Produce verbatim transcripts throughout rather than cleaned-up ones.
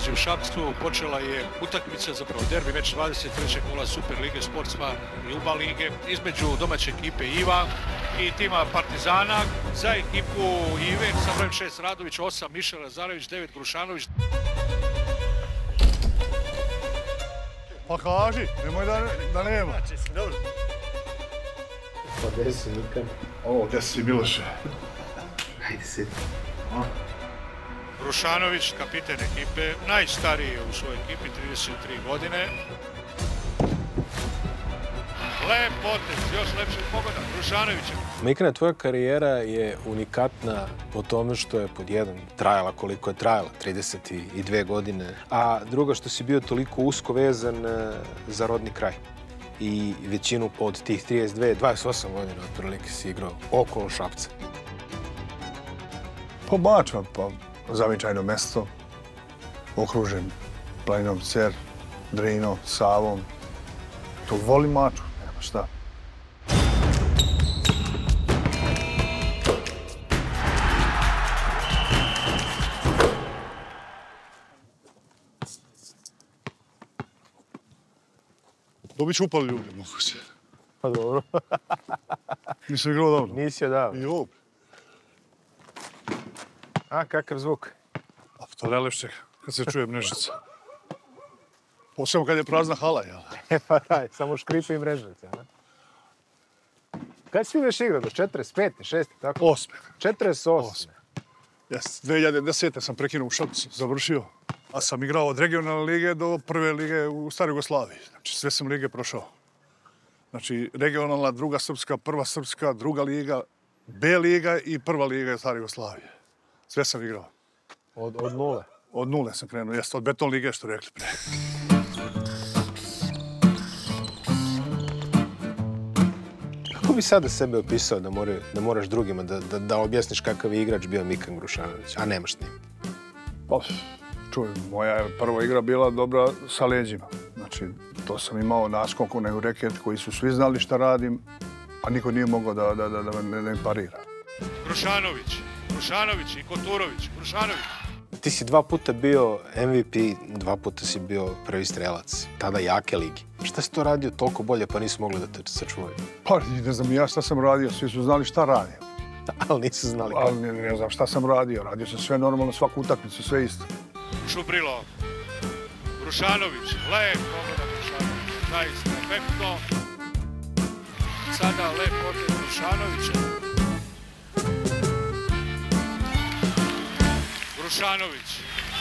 nalazi u Šapcu. Počela je utakmica, zapravo derbi, meč dvadeset trećeg kola Super lige Sportsman i Uba lige između domaće ekipe Iva i tima Partizana. Za ekipu Ive sa brojem šest Radović, osam Mišel Lazarević, devet Grušanović. Pa kaži, nemoj da, da nema. Dobro. Pa gdje si Mikan? O, gdje si Miloše? Ajde si. Grušanović, kapiten ekipe, najstariji u svojoj ekipi, trideset tri godine. Lep potez, još lepši pogodak, Grušanovića. Mikane, tvoja karijera je unikatna po tome što je pod jedan trajala koliko je trajala, trideset dvije godine, a druga što si bio toliko usko vezan za rodni kraj. I većinu od tih trideset dve, dvadeset osam godina otprilike si igrao okolo Šapca. Pa Mačva, pa zavičajno mesto, okružen planinom Cer, Drinom, Savom. To volim Mačvu, nema šta. Dobit ću upali ljublje, mogu se. Pa dobro. Nisam igrao dobro. Nisi odavno. I ovo. A, kakav zvuk? A to relevše kad se čuje mrežica. Posebno kad je prazna hala, jel? E pa daj, samo škripe i mrežnice, ne? Kad si već igrao? Do četrdeset pete, šeste, tako? Osme. četrdeset osme. Jes, dve hiljade desete sam prekinuo u Šapcu, završio. A sam igrao od regionalne lige do prve lige u Staroj Jugoslaviji. Znači, sve sam lige prošao. Znači, regionalna, druga srpska, prva srpska, druga liga, B liga i prva liga Stare Jugoslavije. Sve sam igrao. Od, od nule? Od nule sam krenuo, jeste, od beton lige, što rekli pre. Kako bi sada sebe opisao da, more, da moraš drugima da, da, da objasniš kakav je igrač bio Mikan Grušanović, a nemaš s njim? Pa, čuj, moja je prva igra bila dobra sa leđima. Znači, to sam imao naskok, onaj reket koji su svi znali šta radim, a niko nije mogao da, da, da, da me ne parira. Grušanović, Grušanović i Koturović, Grušanović. Ti si dva puta bio M V P, dva puta si bio prvi strelac, tada jake ligi. Šta si to radio toliko bolje pa nisu mogli da te sačuvaju? Pa, ne znam ja šta sam radio, svi su znali šta radim. Ali nisu znali kako. Ali ne, ne znam šta sam radio, radio sam sve normalno, svaku utakmicu, sve isto. Šubrilo, Grušanović, lep pogodak Grušanović, zaista efektno. Sada lep potez Grušanovića. Grušanović.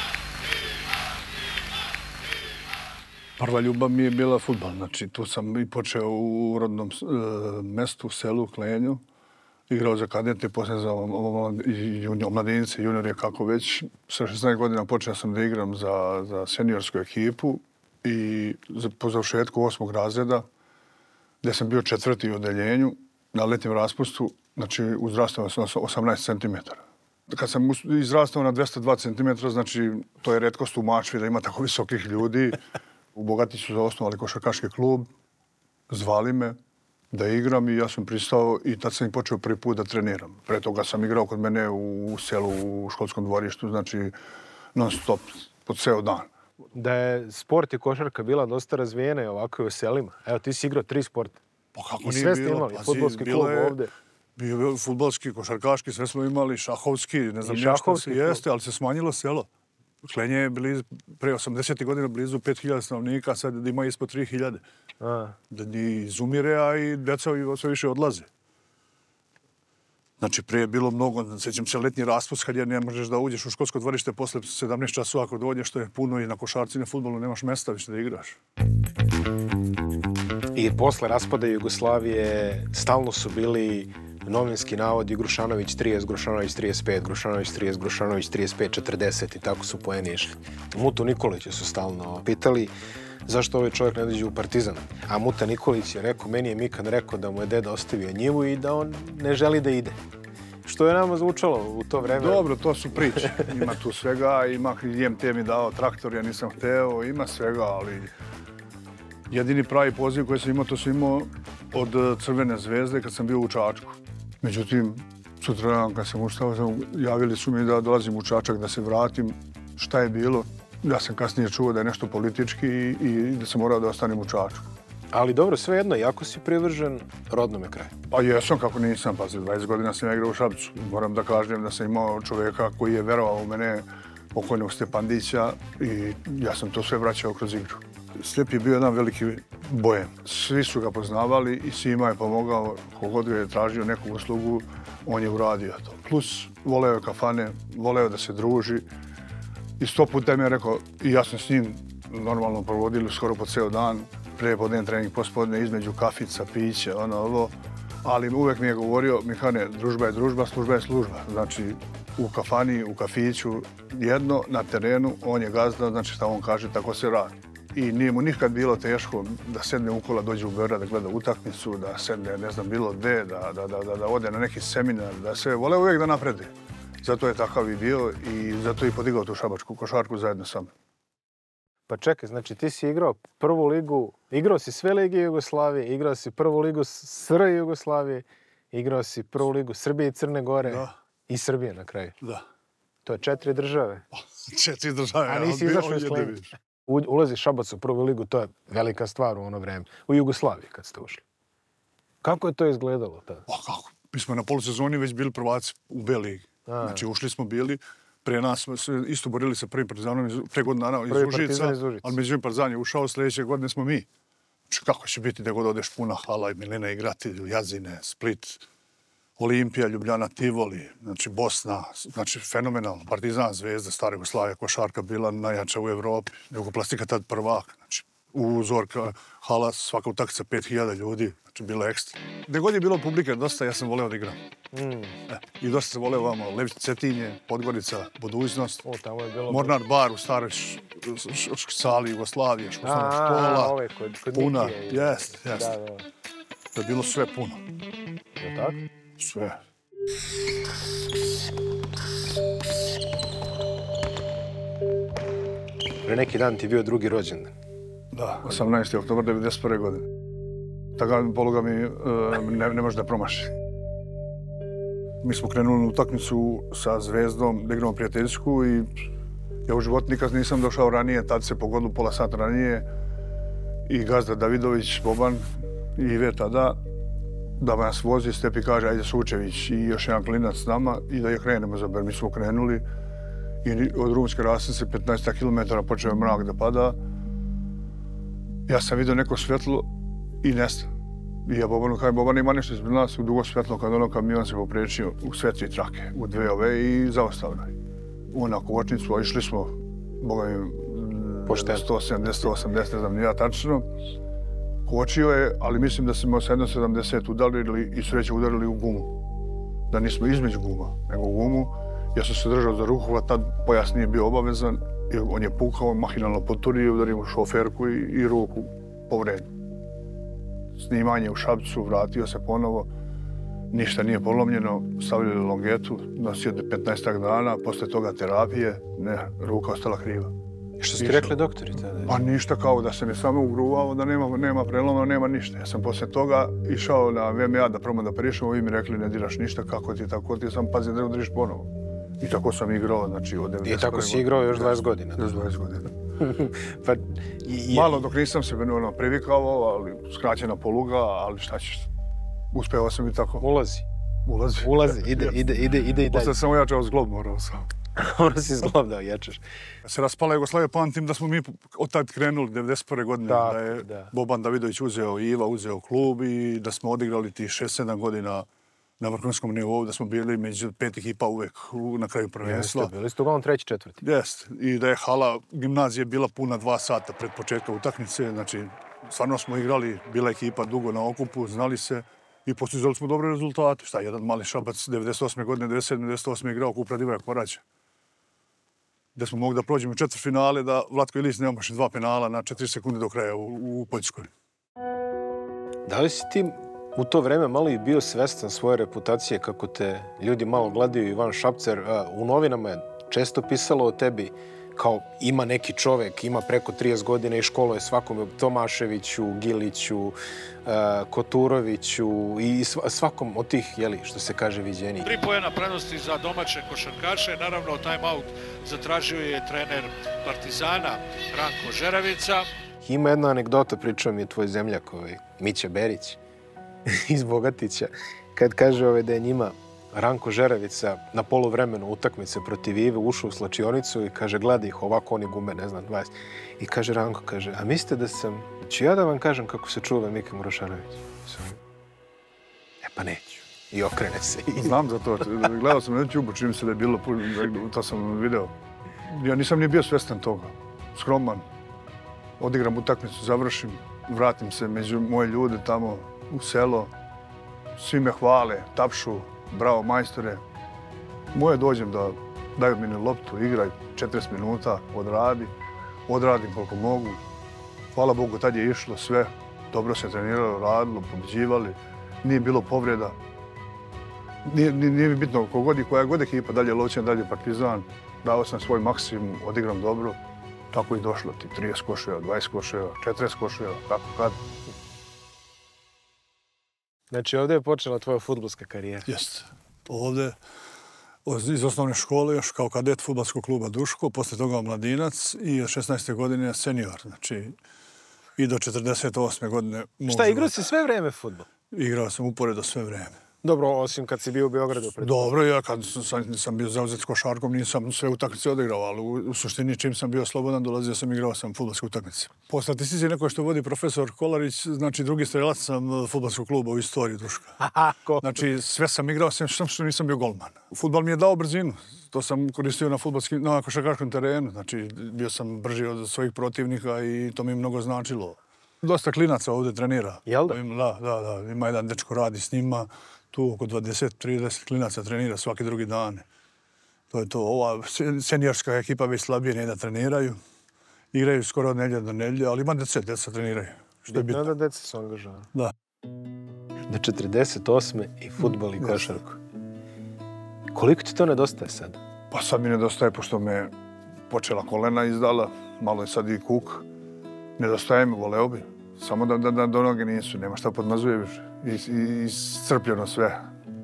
Prva ljubav mi je bila fudbal, znači tu sam i počeo u rodnom e, mestu, selu, Klenju. Igrao za kadete, poslije za omladinice, juniore, kako već. Sa šesnaest godina počeo sam da igram za, za seniorsku ekipu i za, po završetku osmog razreda, gdje sam bio četvrti u odeljenju, na letnjem raspustu, znači uzrastao sam osamnaest centimetara. Kad sam izrastao na dvesta dva centimetra, znači to je retkost u Mačvi da ima tako visokih ljudi. U Bogatiću su osnovali košarkaški klub, zvali me da igram i ja sam pristao i tad sam i počeo prvi put da treniram. Pre toga sam igrao kod mene u selu, u školskom dvorištu, znači non stop, po ceo dan. Da je sport i košarka bila dosta razvijena i ovako i u selima. Evo, ti si igrao tri sporta. Pa kako I nije sve ste bilo? imali, Pazi, fudbalski bilo klub je- ovde. Bio je fudbalski, košarkaški, sve smo imali, šahovski, ne znam I ja šta šahovski se klub. jeste, ali se smanjilo selo. Klenje je blizu, pre osamdesetih godina blizu pet hiljada stanovnika, sad ima ispod tri hiljade. A, Da ni izumire, a i deca sve više odlaze. Znači, prije je bilo mnogo, sjećam se letnji raspust kad je ne možeš da uđeš u školsko dvorište posle sedamnaest časova ako dođeš, što je puno i na košarci i na fudbalu nemaš mesta više da igraš. I posle raspada Jugoslavije stalno su bili novinski navodi Grušanović trideset, Grušanović trideset pet, Grušanović trideset, Grušanović trideset pet, četrdeset i tako su poeni išli. Mutu Nikolića su stalno pitali zašto ovaj čovjek ne dođe u Partizan. A Muta Nikolić je rekao, meni je Mikan rekao da mu je deda ostavio njivu i da on ne želi da ide. Što je nama zvučalo u to vreme? Dobro, to su priče. Ima tu svega, ima I M T mi dao traktor, ja nisam hteo, ima svega, ali jedini pravi poziv koji sam imao, to sam imao od Crvene zvezde kad sam bio u Čačku. Međutim, sutradan kad sam ustao, javili su mi da dolazim u Čačak, da se vratim. Šta je bilo? ja sam kasnije čuo da je nešto politički i, i da sam morao da ostanem u Čačku. Ali dobro, svejedno, jako si privržen rodnome kraju. Pa jesam kako nisam, pa za dvadeset godina sam ja igrao u Šapcu. Moram da kažem da sam imao čovjeka koji je verovao u mene, pokojnog Stepandića, i ja sam to sve vraćao kroz igru. Slijep je bio jedan veliki bojem. Svi su ga poznavali i svima je pomogao. Kogod ga je tražio neku uslugu, on je uradio to. Plus, voleo je kafane, voleo da se druži. I sto puta mi je rekao, i ja sam s njim normalno provodili skoro po ceo dan, prepodne trening, pospodne, između kafica, pića, ono, ovo. Ali uvek mi je govorio, Mihane, družba je družba, služba je služba. Znači, u kafani, u kafiću, jedno, na terenu, on je gazda, znači šta on kaže, tako se radi. I nije mu nikad bilo teško da sedne ukola, dođe u Beograd da gleda utakmicu, da sedne, ne znam, bilo gde, da, da, da, da ode na neki seminar, da sve vole uvijek da naprede. Zato je takav i bio i zato je i podigao tu šabačku košarku zajedno sa mnom. Pa čekaj, znači ti si igrao prvu ligu, igrao si sve lige Jugoslavije, igrao si prvu ligu S R Jugoslavije, igrao si prvu ligu Srbije i Crne Gore, da, i Srbije na kraju. Da. To je četiri države. Četiri države. A nisi izašao iz Klenja. Ulazi Šabac u prvu ligu, to je velika stvar u ono vreme. U Jugoslaviji kad ste ušli. Kako je to izgledalo tada? Pa kako? Mi smo na polusezoni već bili prvaci u B ligi. Znači ušli smo bili, prije nas smo se isto borili sa prvim Partizanom iz, pre godina dana iz Užica, ali međutim Partizan je ušao, sljedeće godine smo mi. Znači kako će biti da god odeš puna hala i Milina igrati, Jazine, Split, Olimpija, Ljubljana, Tivoli, znači Bosna, znači fenomenalno. Partizan, Zvezda, Stara Jugoslavija, košarka bila najjača u Evropi. Jugoplastika tad prvak, znači u Zorka hala svaka utakmica pet hiljada ljudi, znači bilo ekstra. Gde god je bilo publike dosta, ja sam voleo da igram. Mm. E, I dosta sam voleo vamo Lević, Cetinje, Podgorica, Budućnost, o, tamo je bilo Mornar bar u staroj sali Jugoslavije, školska škola, ove, kod, kod puna, Nikije. jest, jest. Da, da. To je bilo sve puno. Je tako? Sve. Pre neki dan ti je bio drugi rođendan. Da, osamnaesti oktobar devedeset prve godine. Taka poluga mi ne, ne može da promaši. Mi smo krenuli na utakmicu sa Zvezdom, da igramo prijateljsku i ja u životu nikad nisam došao ranije, tad se pogodilo pola sata ranije i gazda Davidović, Boban i Ive tada, da nas vozi, Stepi kaže, ajde Sučević i još jedan klinac s nama i da je krenemo za Ber. Mi smo krenuli i od Rumske rasadnice petnaest kilometara počeo mrak da pada. Ja sam vidio neko svjetlo i nesta. I ja Bobanu kažem, Boban ima nešto ispred nas u dugo svjetlo kad ono kamion se poprečio u sve tri trake, u dve ove i zaustavno. U na kočnicu, a išli smo, boga mi, sto sedamdeset, sto osamdeset, ne znam ni ja tačno. Kočio je, ali mislim da smo sa jedno sedamdeset udarili i sreće udarili u gumu. Da nismo između guma, nego u gumu. Ja sam se držao za ruku, a tad pojas nije bio obavezan. I on je pukao, mahinalno poturio i udario u šoferku i, i ruku povredio. Snimanje u Šapcu, vratio se ponovo. Ništa nije polomljeno, stavili longetu, nosio do petnaestak dana, posle toga terapije, ne, ruka ostala kriva. Što ste rekli doktori tada? Pa ništa, kao da se mi samo ugruvao, da nema, nema preloma, nema ništa. Ja sam posle toga išao na V M A da probam da perišem, ovi mi rekli ne diraš ništa, kako ti, tako ti, sam pazi da udriš ponovo. I tako sam igrao, znači od devedeset. I tako si igrao još dvadeset godina? Još dvadeset godina. Pa, i, malo dok nisam se ono, privikao, ali skraćena poluga, ali šta ćeš? Uspeo sam i tako. Ulazi. Ulazi. Ulazi, ide, ide, ide, ide i dalje. Posle sam ojačao zglob, morao sam. Morao si zglob da ojačaš. Se raspala Jugoslavija, pamtim da smo mi od tad krenuli devedeset prve godine, da, da je da. Boban Davidović uzeo i Iva uzeo klub i da smo odigrali ti šest sedam godina na vrhunskom nivou, da smo bili među pet ekipa uvek na kraju prvenstva. Jeste, bili ste uglavnom treći, četvrti. Jeste. I da je hala gimnazije bila puna dva sata pred početka utakmice. Znači, stvarno smo igrali, bila ekipa dugo na okupu, znali se i postizali smo dobre rezultate. Šta, jedan mali Šabac devedeset osme godine, devedeset sedme devedeset osme igrao Kupra Divaja Koraća. Gde smo mogli da prođemo u četvrtfinale, da Vlatko Ilić nema baš dva penala na četiri sekunde do kraja u, u Poljskoj. Da li si ti u to vreme malo i bio svestan svoje reputacije, kako te ljudi malo gledaju? Ivan Šapcer, u novinama je često pisalo o tebi, kao ima neki čovek, ima preko trideset godina i školuje svakom Tomaševiću, Giliću, Koturoviću i svakom od tih, jeli, što se kaže, viđeni. Tri poena prednosti za domaće košarkaše. Naravno, time-out zatražio je trener Partizana Ranko Žeravica. Ima jedna anegdota, pričao mi je tvoj zemljak, ovaj, Mića Berić iz Bogatića, kad kaže ovaj, da je njima Ranko Žeravica na poluvremenu utakmice protiv Ive ušao u slačionicu i kaže, gleda ih ovako, oni gume, ne znam, dvadeset. I kaže Ranko, kaže, a mislite da sam, ću ja da vam kažem kako se čuva Mika Grošanović? E pa neću. I okrene se. Znam za to. Gledao sam na YouTube, čini se da je bilo, to sam video. Ja nisam ni bio svestan toga. Skroman. Odigram utakmicu, završim, vratim se među moje ljude tamo u selo. Svi me hvale, tapšu, bravo majstore. Moje dođem da daju mi loptu, igraj četrdeset minuta, odradi. Odradim koliko mogu. Hvala Bogu, tad je išlo sve. Dobro se treniralo, radilo, pobeđivali. Nije bilo povreda. Nije, nije mi bitno kogod i koja god ekipa, dalje Lovćen, dalje Partizan. Dao sam svoj maksimum, odigram dobro. Tako i došlo ti. trideset koševa, dvadeset koševa, četrdeset koševa, kako kad. Znači, ovdje je počela tvoja fudbalska karijera. Jeste. Ovdje, iz osnovne škole, još kao kadet fudbalskog kluba Duško, posle toga mladinac i od šesnaeste godine senior. Znači, i do četrdeset osme godine... Šta, igrao si sve vreme fudbal? Igrao sam uporedo sve vreme. Dobro, osim kad si bio u Beogradu. Dobro, ja kad sam, sam bio zauzet s košarkom, nisam sve utakmice odigrao, ali u, u suštini čim sam bio slobodan, dolazio sam, igrao sam fudbalske utakmice. Po statistici neko što vodi profesor Kolarić, znači drugi strelac sam fudbalskog kluba u istoriji Duška. Znači sve sam igrao, sem što nisam bio golman. Fudbal mi je dao brzinu, to sam koristio na, na košarkaškom terenu, znači bio sam brži od svojih protivnika i to mi je mnogo značilo. Dosta klinaca ovdje trenira. Jel da? Da, da, da. Ima jedan dečko radi s njima. Tu oko dvadeset trideset klinaca trenira svaki drugi dan. To je to. Ova seniorska ekipa već slabije ne da treniraju. Igraju skoro od nedjelja do nedjelja, ali ima djece, djeca treniraju. Što je bitno. Da, da, djeca su angažovani. Da. Do četrdeset osme i fudbal i košarku. Koliko ti to nedostaje sad? Pa sad mi nedostaje, pošto me počela kolena izdala, malo je sad i kuk. Nedostaje mi, voleo bi. Samo da, da, da do noge nisu, nema šta podmazuje više. Iscrpljeno sve.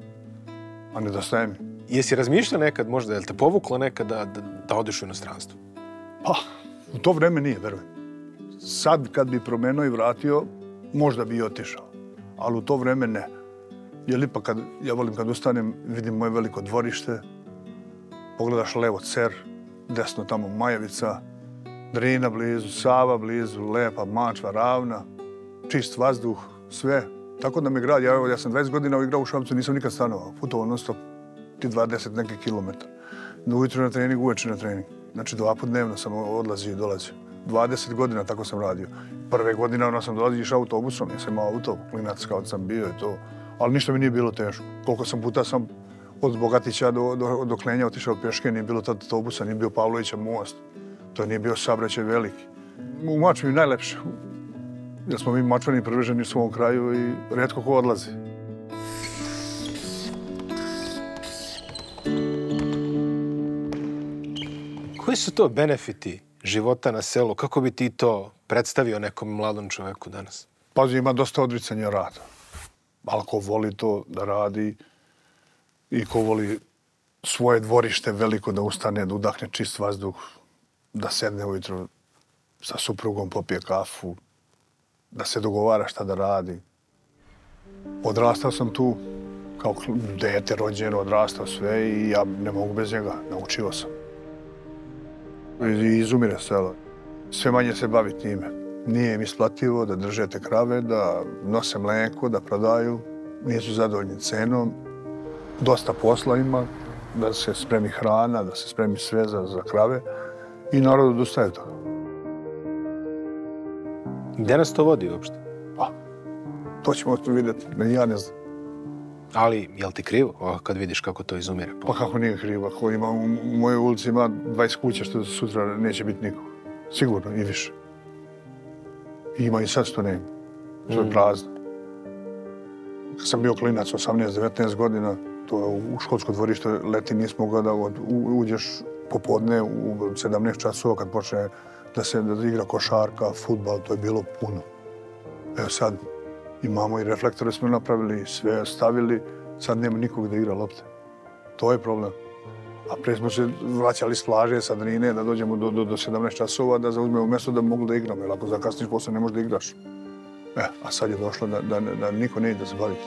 A nedostaje mi. Jesi razmišljao nekad možda, je li te povuklo nekad da, da, da odiš u inostranstvo? Pa, u to vreme nije, verujem. Sad kad bi promenio i vratio, možda bi i otišao. Ali u to vreme ne. Jer ipak kad, ja volim kad ustanem, vidim moje veliko dvorište, pogledaš levo Cer, desno tamo Majevica, Drina blizu, Sava blizu, lepa Mačva, ravna, čist vazduh, sve. Tako da me grad, ja, ja sam dvadeset godina igrao u Šapcu, nisam nikad stanovao. Putovao non stop ti dvadeset neki kilometar. Ujutro na trening, uveče na trening. Znači dva put dnevno sam odlazio i dolazio. dvadeset godina tako sam radio. Prve godine ono sam dolazio iš autobusom, ja sam imao auto, klinac kao da sam bio i to. Ali ništa mi nije bilo teško. Koliko sam puta sam od Bogatića do, do, do Klenja otišao pješke, nije bilo tad autobusa, nije bio Pavlovića most. To nije bio saobraćaj veliki. U Mačvi najlepše. Jer smo mi Mačvani privrženi u svom kraju i rijetko ko odlazi. Koji su to benefiti života na selu? Kako bi ti to predstavio nekom mladom čovjeku danas? Pazi, ima dosta odricanja rada. Ali ko voli to da radi i ko voli svoje dvorište veliko da ustane, da udahne čist vazduh, da sedne ujutro sa suprugom, popije kafu, da se dogovara šta da radi. Odrastao sam tu kao dete rođeno, odrastao sve i ja ne mogu bez njega, naučio sam. I izumire selo. Sve manje se bavi time. Nije im isplativo da drže te krave, da nose mleko, da prodaju. Nisu zadovoljni cenom. Dosta posla ima, da se spremi hrana, da se spremi sve za, za krave. I narod odustaje toga. Gdje nas to vodi uopšte? Pa, to ćemo vidjeti, ja ne znam. Ali, je li ti krivo kad vidiš kako to izumire? Pa kako nije krivo? Ako ima, u mojoj ulici ima dvadeset kuća što sutra neće biti nikog. Sigurno, i više. I ima i sad što nema. Što je prazno. Kad sam bio klinac, osamnaest devetnaest godina, to je u školsko dvorište leti nismo mogao da od, u, uđeš popodne u sedamnaest časova kad počne da se da igra košarka, fudbal, to je bilo puno. Evo sad imamo i reflektore smo napravili, sve stavili, sad nema nikog da igra lopte. To je problem. A prije smo se vraćali s plaže, sa Drine, da dođemo do, do, do sedamnaest časova, da zauzmemo mjesto da mogu da igramo, jer ako zakasniš posle ne možeš da igraš. E, a sad je došlo da, da, da niko ne ide da se bavi.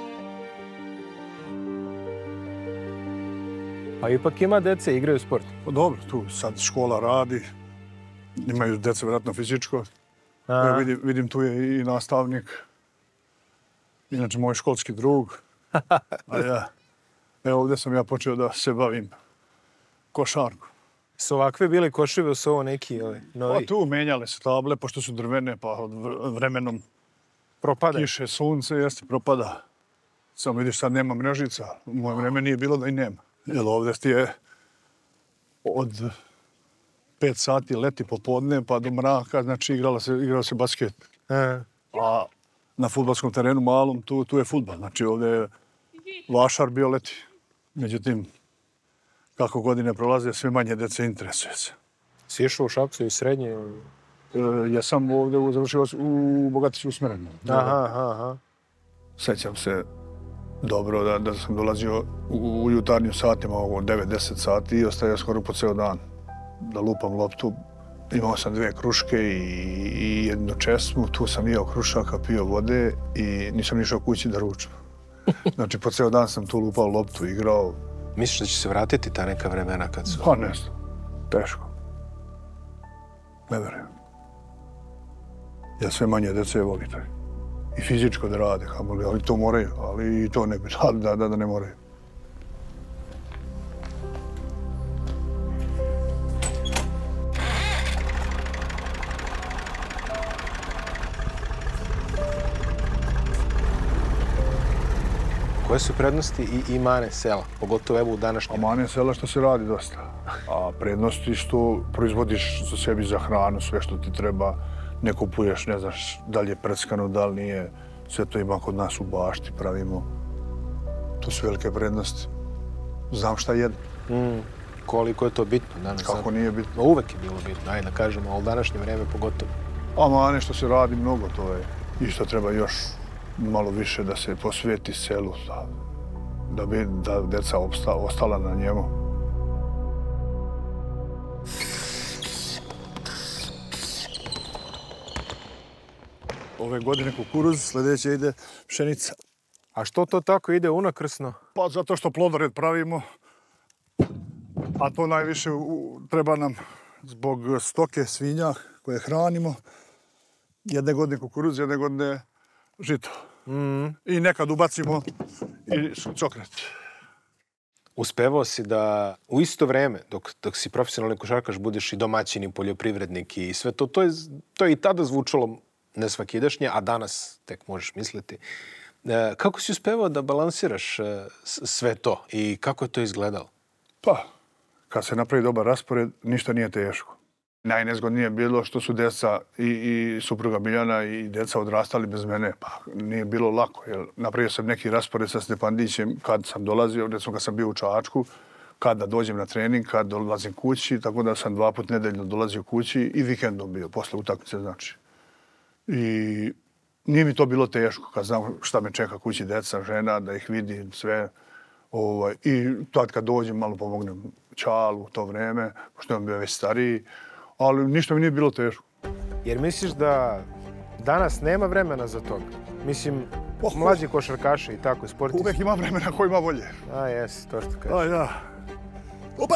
A ipak ima dece, igraju sport. Pa dobro, tu sad škola radi, imaju dece vjerojatno fizičko. Evo, vidim, vidim tu je i nastavnik, inače moj školski drug. A ja, evo ovdje sam ja počeo da se bavim košarkom. Su ovakve bili koševi, su ovo neki ovaj, novi? Pa tu menjale se table, pošto su drvene, pa od vremenom propada. Kiše, sunce, jeste, propada. Samo vidiš, sad nema mrežica. U moje vreme nije bilo da i nema. Jer ovdje ti je od pet sati leti popodne pa do mraka, znači igrala se, igrao se basket. E. A na fudbalskom terenu malom tu, tu je fudbal. Znači ovdje je vašar bio leti. Međutim, kako godine prolaze, sve manje dece interesuje se. Si išao u Šapcu i srednje? E, ja sam ovdje završio u Bogatiću usmereno. Aha, aha, aha. Sećam se dobro da, da sam dolazio u, u jutarnjim satima, ovo devet deset sati i ostaje skoro po ceo dan da lupam loptu. Imao sam dve kruške i, i jednu česmu, tu sam jeo krušaka, pio vode i nisam išao kući da ručam. Znači, po ceo dan sam tu lupao loptu, igrao. Misliš da će se vratiti ta neka vremena kad su... Pa ne znam, teško. Ne verujem. Ja sve manje dece voli taj. I fizičko da rade, ali to moraju, ali i to ne bi, da, da, da ne moraju. Koje su prednosti i, i mane sela, pogotovo evo u današnjem? A mane sela što se radi dosta. A prednosti što proizvodiš za sebi za hranu, sve što ti treba, ne kupuješ, ne znaš da li je preckano, da li nije. Sve to ima kod nas u bašti, pravimo. To su velike prednosti. Znam šta jedem. Mm, koliko je to bitno danas? Kako sad? Nije bitno? Uvek je bilo bitno, ajde da kažemo, ali u današnje vreme pogotovo. A mane što se radi mnogo, to je. I što treba još malo više da se posvijeti selu, da, da bi da deca opsta, ostala na njemu. Ove godine kukuruz, sljedeće ide pšenica. A što to tako ide unakrsno? Pa zato što plodored pravimo, a to najviše u, treba nam zbog stoke svinja koje hranimo. Jedne godine kukuruz, jedne godine žito. Mm. I nekad ubacimo i cokret. Uspevao si da u isto vreme, dok, dok si profesionalni košarkaš, budeš i domaćin i poljoprivrednik i sve to, to je, to je i tada zvučalo nesvakidašnje, a danas tek možeš misliti. E, kako si uspevao da balansiraš e, sve to i kako je to izgledalo? Pa, kad se napravi dobar raspored, ništa nije teško. Najnezgodnije je bilo što su deca i, i supruga Biljana i deca odrastali bez mene. Pa nije bilo lako, jer napravio sam neki raspored sa Stepandićem kad sam dolazio, recimo kad sam bio u Čačku, kada dođem na trening, kad dolazim kući, tako da sam dva put nedeljno dolazio kući i vikendom bio, posle utakmice znači. I nije mi to bilo teško, kad znam šta me čeka kući, deca, žena, da ih vidim sve. Ovaj, I tad kad dođem, malo pomognem Čalu u to vreme, pošto je on bio već stariji, ali ništa mi nije bilo teško. Jer misliš da danas nema vremena za toga? Mislim, oh, mlađi košarkaši i tako, sportisti. Uvek ima vremena ko ima volje. A, jes, to što kažeš. A, ja. Opa!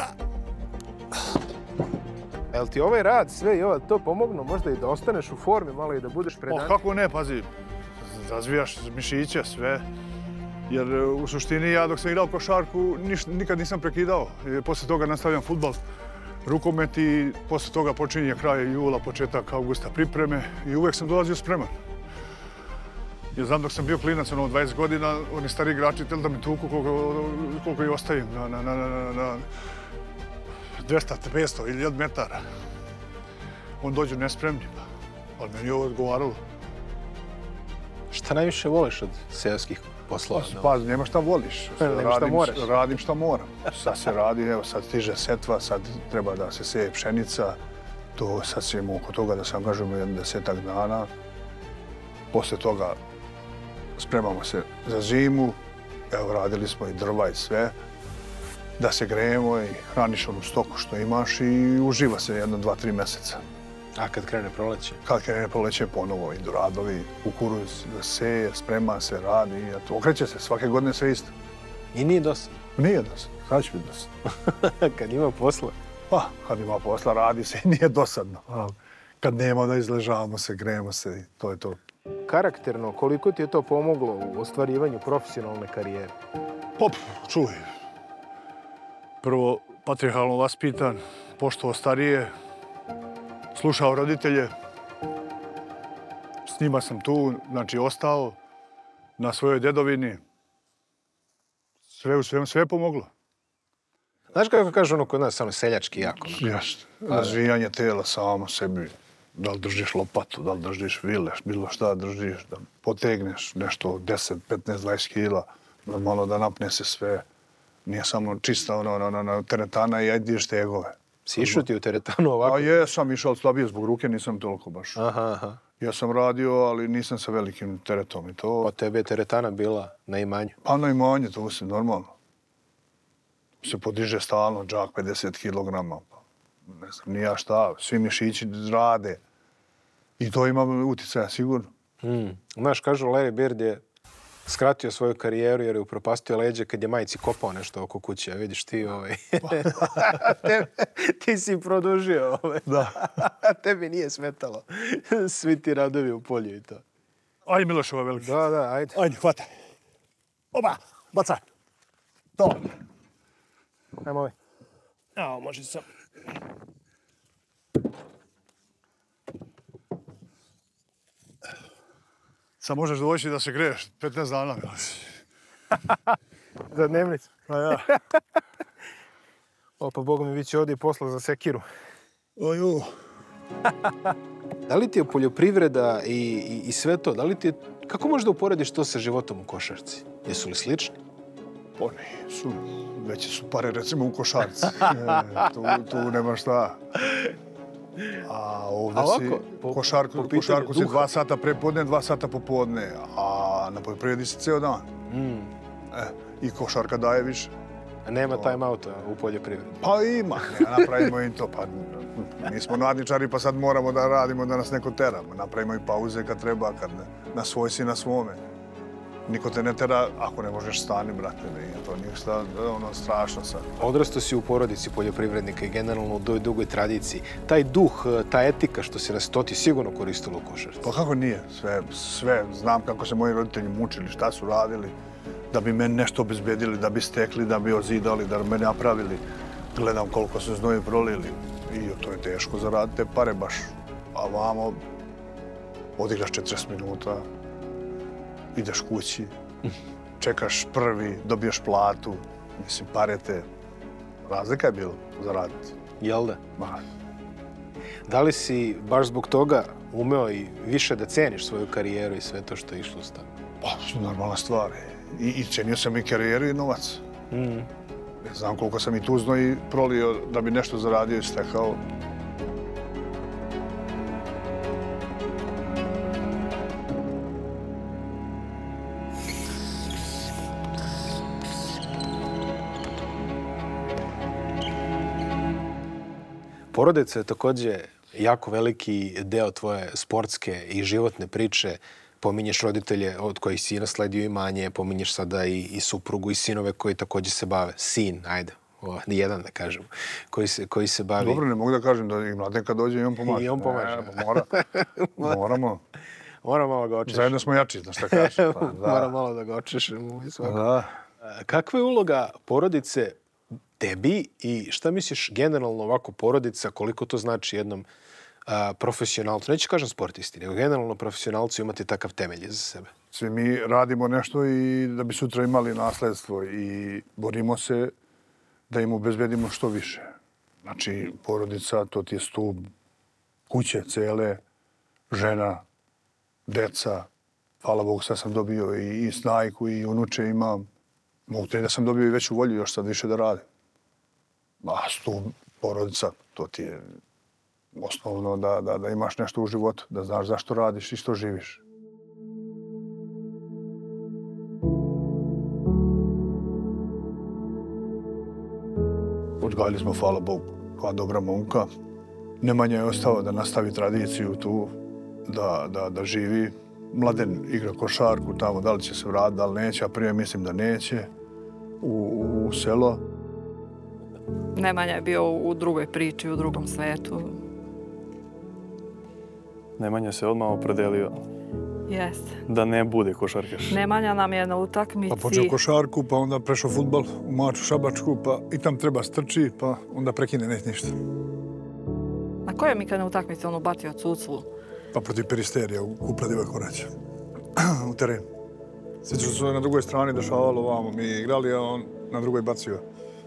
Jel ti ovaj rad, sve i ovo, to pomognu možda i da ostaneš u formi malo i da budeš predan? O, kako ne, pazi, razvijaš mišiće, sve. Jer u suštini ja dok sam igrao košarku niš, nikad nisam prekidao. I posle toga nastavljam fudbal, rukomet i posle toga počinje kraj jula, početak augusta pripreme i uvek sam dolazio spreman. Ja znam dok sam bio klinac, ono, dvadeset godina, oni stari igrači htjeli da mi tuku koliko, koliko i ostavim na, na, na, na, na dvesta, petsto ili jedan metara. On dođu nespremni, ali meni je ovo odgovaralo. Šta najviše voliš od seoskih poslova? Pa, nema šta voliš. Nema šta radim, moraš. radim šta moram. Sad se radi, evo sad stiže setva, sad treba da se seje pšenica. To sad ćemo oko toga da se angažujemo jedan desetak dana. Posle toga spremamo se za zimu. Evo, radili smo i drva i sve. Da se grejemo i hraniš onu stoku što imaš i uživa se jedno, dva, tri meseca. A kad krene proleće? Kad krene proleće ponovo idu radovi, kukuruz da seje, sprema se, radi. i eto, Okreće se svake godine sve isto. I nije dosadno. Nije dosadno, sad će biti dosadno. Kad ima posla. Pa, kad ima posla, radi se i nije dosadno. A kad nema da izležavamo se, grejemo se i to je to. Karakterno, koliko ti je to pomoglo u ostvarivanju profesionalne karijere? Pop, čuj. Prvo, patrijarhalno vaspitan, poštovao starije, slušao roditelje. S njima sam tu, znači ostao na svojoj dedovini. Sve u svemu, sve je pomoglo. Znaš kako kaže ono kod nas, samo seljački jako? Jeste. Razvijanje tela samo sebi. Da li držiš lopatu, da li držiš vileš, bilo šta držiš, da potegneš nešto deset, petnaest, dvadeset kila, normalno da napne se sve. Nije samo čista ono, ono, ono, teretana i ajde ideš tegove. Si išao ti u teretanu ovako? A jesam išao slabije zbog ruke, nisam toliko baš. Aha, aha. Ja sam radio, ali nisam sa velikim teretom i to. Pa tebe je teretana bila na imanju? Pa na imanje, to se normalno. Se podiže stalno, džak pedeset kilograma. Ne znam, nija šta, svi mišići rade. I to ima uticaja, sigurno. Hmm. Znaš, kažu, Larry Bird je skratio svoju karijeru jer je upropastio leđe kad je majici kopao nešto oko kuće. A vidiš ti, ovaj... Tebe, ti si produžio, ovaj. Da. Tebi nije smetalo. Svi ti radovi u polju i to. Ajde, Miloš, ovaj veliki. Da, da, ajde. Ajde, hvataj. Oba, bacaj. To. Ajmo ovaj. Evo, može sam. Sad možeš doći da se greješ petnaest dana. Za dnevnicu. Pa ja. O, pa Boga mi bit će ovdje i posla za sekiru. Oju. Da li ti je poljoprivreda i, i, i sve to, da li ti je... Kako možeš da uporediš to sa životom u košarci? Jesu li slični? Pa nisu. Veće su pare, recimo, u košarci. E, tu, tu nema šta. A ovdje A ovako, si po- košarku, po pitanju košarku si duha. dva sata prepodne, dva sata popodne. A na poljoprivredi si ceo dan. Mm. E, I košarka daje više. A nema time outa u poljoprivredi. Pa ima, ne, napravimo im to. Pa, mi smo nadničari pa sad moramo da radimo da nas neko tera. Napravimo i pauze kad treba, kad ne, na svoj si na svome. Niko te ne tera ako ne možeš stani, brate. Nije to ništa ono, strašno sad. Odrastao si u porodici poljoprivrednika i generalno u toj dugoj tradiciji. Taj duh, ta etika što se nas to ti sigurno koristilo u košarci. Pa kako nije? Sve, sve. Znam kako se moji roditelji mučili, šta su radili, da bi meni nešto obezbedili, da bi stekli, da bi ozidali, da bi me napravili. Gledam koliko su znoji prolili. I to je teško zaraditi te pare baš. A vamo odigraš četrdeset minuta, ideš kući, čekaš prvi, dobiješ platu. Mislim, pare te... Razlika je bilo zaraditi. Jel da? Ma, Da li si baš zbog toga umeo i više da ceniš svoju karijeru i sve to što je išlo s tobom? pa, normalna stvar. I, i cenio sam i karijeru i novac. Mm. Ne znam koliko sam i tu znoj prolio da bi nešto zaradio i stekao. Porodica je također jako veliki deo tvoje sportske i životne priče. Pominješ roditelje od kojih si nasledio imanje, pominješ sada i, i suprugu i sinove koji također se bave. Sin, ajde, o, jedan da kažemo, koji se, koji se bavi... Dobro, ne mogu da kažem da i Mladenka dođe i on pomaže. I on pomaže. E, pa mora. Moramo. Moram malo ga očešem. Zajedno smo jači, znaš šta kažeš. Pa, da. Moram malo da ga očešem. Da. Kakva je uloga porodice tebi i šta misliš generalno ovako porodica, koliko to znači jednom a, profesionalcu, neću kažem sportisti, nego generalno profesionalcu imati takav temelj za sebe? Svi mi radimo nešto i da bi sutra imali nasledstvo i borimo se da im obezbedimo što više. Znači, porodica, to ti je stub kuće cele, žena, deca, hvala Bogu, sad sam dobio i, i snajku i unuče imam. Mogu te da sam dobio i veću volju još sad više da radim. A stu porodica, to ti je osnovno da, da, da imaš nešto u životu, da znaš zašto radiš i što živiš. Odgajali smo, hvala Bogu, dva dobra momka. Nemanja je ostao da nastavi tradiciju tu, da, da, da živi. Mladen igra košarku tamo, da li će se vratiti, da li neće, a prije mislim da neće, u, u selo. Nemanja je bio u drugoj priči, u drugom svetu. Nemanja se odmah opredelio Jeste. da ne bude košarkaš. Nemanja nam je na utakmici... Pa počeo košarku, pa onda prešao fudbal u Maču Šabačku, pa i tam treba strči, pa onda prekine neće ništa. Na kojoj mi kad na utakmici on ubacio cuclu? Pa protiv Peristerija u Kupra Divakoraća. U teren. Sjećam se na drugoj strani dešavalo ovamo. Mi igrali, a on na drugoj bacio.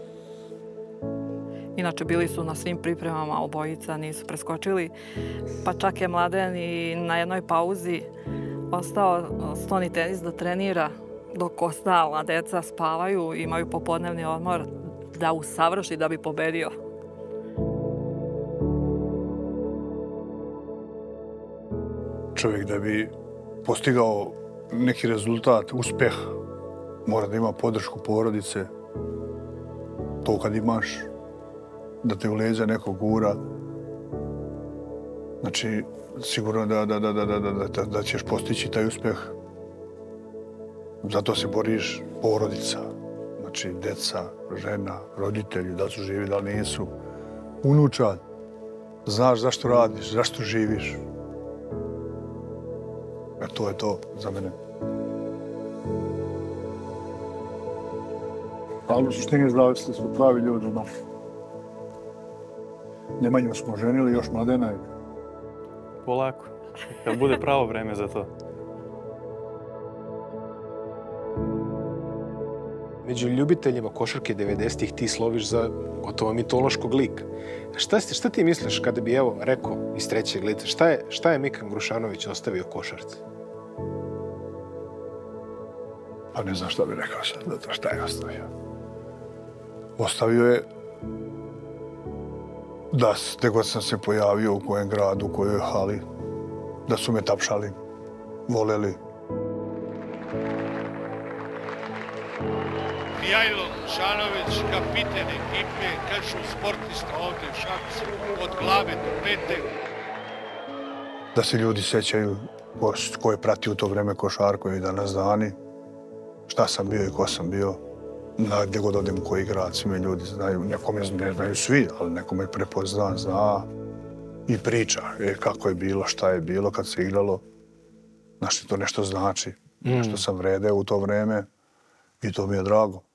Inače, bili su na svim pripremama obojica, nisu preskočili. Pa čak je Mladen i na jednoj pauzi ostao stoni tenis da trenira dok ostala deca spavaju, imaju popodnevni odmor da usavrši da bi pobedio. Čovjek da bi postigao neki rezultat, uspeh, mora da ima podršku porodice. To kad imaš, da te u leđa neko gura. Znači, sigurno da, da, da, da, da, da, da ćeš postići taj uspeh. Zato se boriš porodica. Znači, deca, žena, roditelji, da li su živi, da li nisu. Unučad, znaš zašto radiš, zašto živiš. E, to je to za mene. Ali u suštini zavisli su pravi ljudi. No. Nemanju smo ženili, još Mladena je. Polako. Kad bude pravo vreme za to. Među ljubiteljima košarke devedesetih ti sloviš za gotovo mitološkog lika. Šta, šta ti misliš kada bi, evo, rekao iz trećeg lica, šta je, šta je Mikan Grušanović ostavio košarci? Pa ne znam šta bi rekao sad, zato šta je ostavio. Ostavio je da gdje god sam se pojavio, u kojem gradu, u kojoj hali, da su me tapšali, voleli. Mijajlo Šanović, kapiten ekipe, kažu sportista ovdje u Šapcu, od glave do pete. Da se ljudi sećaju ko, ko je pratio u to vreme košarku i danas dani, šta sam bio i ko sam bio. Na gdje god odem u koji grad, svi me ljudi znaju, nekome ne znaju svi, ali nekome prepozna, zna i priča e, kako je bilo, šta je bilo kad se igralo. Znaš, to nešto znači, mm. nešto sam vredeo u to vreme i to mi je drago.